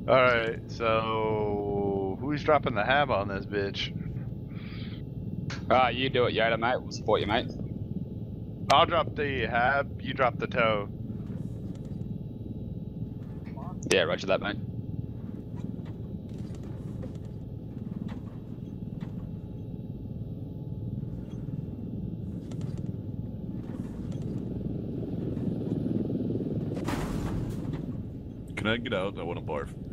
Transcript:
Alright, so who's dropping the hab on this bitch? You do it, Yoda, mate. We'll support you, mate. I'll drop the hab, you drop the tow. Yeah, roger that, mate. Can I get out? I want to barf.